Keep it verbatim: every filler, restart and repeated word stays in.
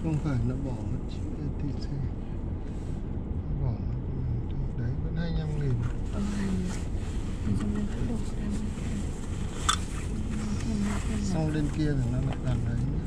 Không phải nó bỏ mất chữ e tê xê, bỏ đấy vẫn hai mươi lăm nghìn. Ờ, Xong lên kia thì nó lại gần đấy.